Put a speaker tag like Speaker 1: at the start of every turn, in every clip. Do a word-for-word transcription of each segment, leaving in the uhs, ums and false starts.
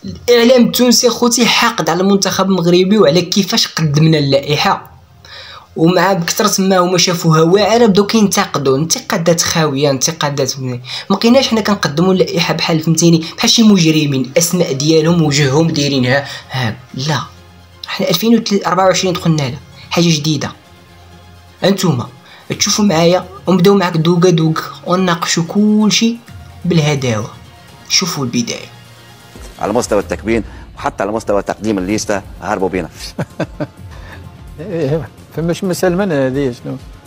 Speaker 1: الاعلام التونسي خوتي حاقد على المنتخب المغربي وعلى كيفاش قدمنا اللائحه، ومع بكثرة ما هما شافوها واعره بداو كينتقدوا انتقادات خاويه انتقادات. ما بقيناش حنا كنقدموا اللائحه بحال فهمتيني بحال شي مجرمين الاسماء ديالهم وجههم دايرينها ها. لا حنا ألفين وأربعة وعشرين دخلنا لها حاجه جديده. انتوما تشوفوا معايا ونبداو معاك دوكا دوكا ونناقشوا كلشي بالهداوه. شوفوا البدايه
Speaker 2: على مستوى التكوين وحتى على مستوى تقديم الليسته هربوا بينا.
Speaker 3: ايه فماش مسألة من هذه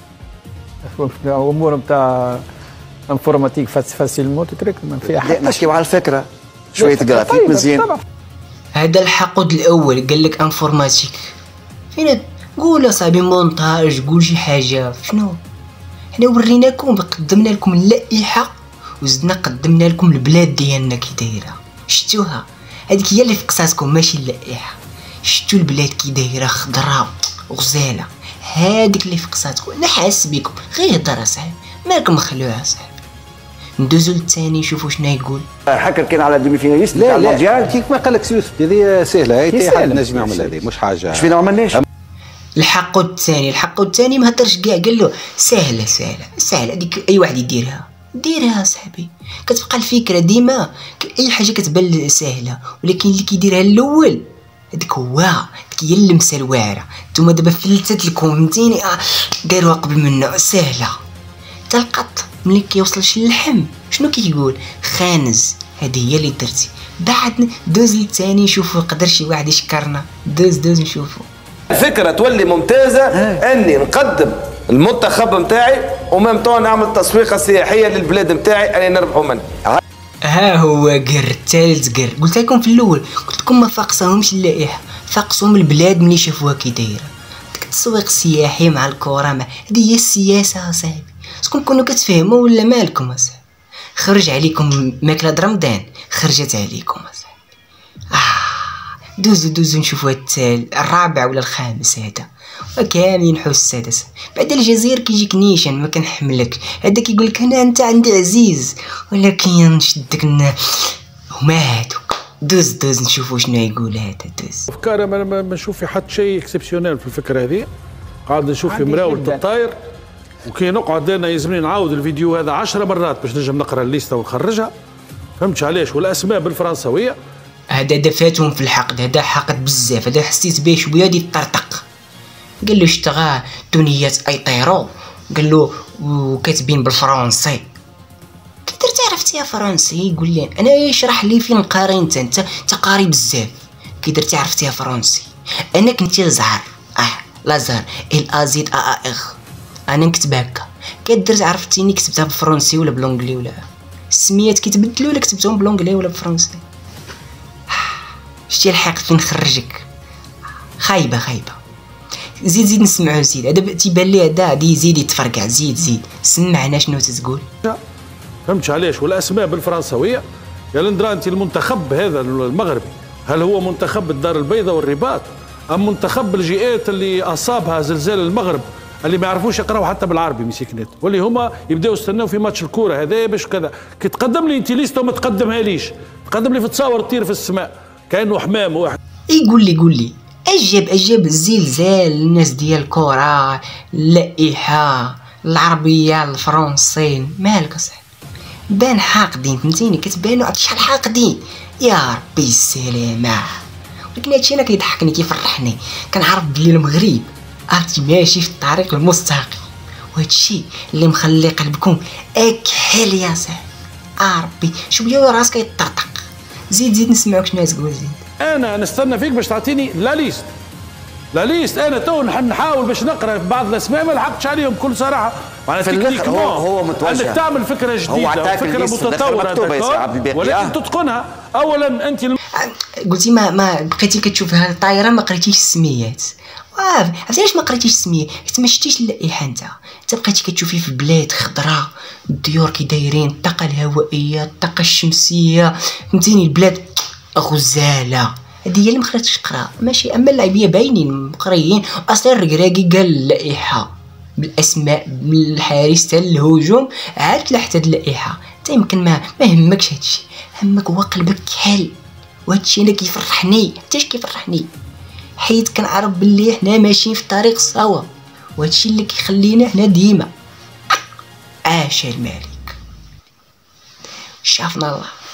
Speaker 3: شنو امور نتاع انفورماتيك فاسيلمون تترك ما فيها حتى.
Speaker 2: نحكيو على الفكره شويه جرافيك مزيان.
Speaker 1: هذا الحقود الاول قال لك انفورماتيك فين قول صاحبي مونتاج قول شي حاجه. شنو حنا وريناكم قدمنا لكم اللائحه وزدنا قدمنا لكم البلاد ديالنا كي دايره. شفتوها هذيك هي اللي فقساتكم ماشي اللائحه. شفتوا البلاد كي دايره خضراء غزاله هذيك اللي فقساتكم. انا حاس بكم غير هضر اصاحبي مالكم مخلوها اصاحبي. ندوزو للثاني نشوفوا شنو يقول.
Speaker 2: حكر كان على دومي فيناليست
Speaker 4: تاع المونديال كيف ما قال لك يوسف هذه سهله هي حد نجم يعمل هذه مش حاجه.
Speaker 2: اش فينا ما عملناش.
Speaker 1: الحقود الثاني الحقود الثاني ما هضرش كاع قال له سهله سهله سهله هذيك اي واحد يديرها ديرها صاحبي. كتبقى الفكره ديما اي حاجه كتبان سهله ولكن اللي كيديرها الاول هذيك هو ديك هي اللمسه الواعره. نتوما دابا فلتت لكم فهمتيني آه داروها قبل منه سهله. حتى القط ملي كيوصل شي اللحم شنو كيقول خانز هذه هي اللي درتي. بعد دوز للثاني نشوفوا يقدر شي واحد يشكرنا. دوز دوز نشوفوا.
Speaker 5: الفكره تولي ممتازه اني نقدم المنتخب نتاعي ومام طون نعمل تسويقه سياحيه للبلاد نتاعي اني نربحوا منه.
Speaker 1: ها هو قر الثالث قر. قلت لكم في الاول قلت لكم ما فاقصاهمش اللائحه فاقصهم البلاد ملي شافوها كي دايره. داك التسويق السياحي مع الكره مع هذه هي السياسه اصاحبي. شكون كنتو كتفهموا ولا مالكم اصاحبي. خرج عليكم ماكله رمضان خرجت عليكم اصاحبي. اه دوزو دوزو نشوفوا التالي الرابع ولا الخامس هذا وكاملين نحو السادس. بعد الجزائر كيجيك نيشان ما كنحملك. هذا كيقول لك انا انت عندي عزيز ولكن نشدك هما هادوك. دوز دوز نشوفوا شنو يقول هذا. دوز
Speaker 6: افكار ما نشوف في حتى شيء اكسبسيونيل في الفكره هذه. قاعد نشوف في مراوله الطاير وكي نقعد انا يلزمني نعاود الفيديو هذا عشر مرات باش نجم نقرا الليسته ونخرجها. فهمتش علاش والاسماء بالفرنسويه.
Speaker 1: هذا دفاتهم في الحقد. هذا حقد بزاف. هذا حسيت به شويه ديال الطرطق. قال له اشتغى دنيات اي طيرو قال له وكاتبين بالفرنسي. كي درتي عرفتيها فرنسي يقول لي انا يشرح لي فين قاري انت انت قاري بزاف. كي درتي عرفتيها فرنسي انا كنت زهر اه لا زهر ال ازيد ا ا اغ انا نكتب هكا. كدرت عرفتيني كتبتها بالفرنسي ولا بالانجلي ولا السميات كيتبدلوا ولا كتبتهم بالانجلي ولا بالفرنسي. شتي الحق فين خرجك خايبه خايبه. زيد زيد نسمعو زيد. هذا تيبان لي هذا غادي يزيد يتفرقع. زيد زيد سمعنا شنو تتقول.
Speaker 6: فهمتش علاش والاسماء بالفرنسويه. يا لندرا انت المنتخب هذا المغربي هل هو منتخب الدار البيضاء والرباط ام منتخب الجئات اللي اصابها زلزال المغرب اللي ما يعرفوش يقراو حتى بالعربي مسكنات واللي هما يبداو يستناو في ماتش الكوره هذا باش كذا. كي تقدم لي انت ليست وما تقدمها ليش تقدم لي في تصاور تطير في السماء كانه حمام واحد.
Speaker 1: يقول لي قول لي اجاب اجاب الزلزال الناس ديال الكره اللائحه العربيه الفرنسي مالك اصاحبي. بان حاقدين فهمتيني كتبانوا شحال حاقدين يا ربي السلامه. ولكن هادشي انا كيضحكني كيفرحني. كنعرف بلي المغرب عرفتي ماشي في الطريق المستقيم وهادشي اللي مخلي قلبكم اكحل يا صاحبي. اه ربي شويه راسك يطرطق. زيد زيد نسمعوك شنو تقول. زيد
Speaker 6: انا نستنى فيك باش تعطيني لا ليست لا ليست. انا تو نحاول باش نقرا في بعض الاسماء ما لحقتش عليهم بكل صراحه. معناتها تكنيك
Speaker 2: هو هو متوجه
Speaker 6: انك تعمل فكره جديده فكره متطوره ولكن تتقنها. اولا انت
Speaker 1: قلتي ما ما بقيتي كتشوف هذه الطايره ما قريتيش السميات. واه عرفتي علاش ما قريتيش السميه حيت ما شتيش اللائحه. انت انت بقيتي كتشوفي في بلاد خضراء الديور كي دايرين الطاقه الهوائيه الطاقه الشمسيه فهمتيني البلاد غزاله. هذه هي اللي ما خلاتش تقرا ماشي. اما اللاعبيه باينين مقريين. اصلا الركراكي قال اللائحه بالاسماء من الحارس حتى الهجوم عاد تلاحت هاد اللائحه. انت يمكن ما ما همكش هادشي همك هو قلبك كحل وهادشي انا كيفرحني حتى كيفرحني، حيت كنعرف بلي حنا ماشيين في طريق صواب، وهادشي اللي كيخلينا حنا ديما عاش الملك. شافنا الله.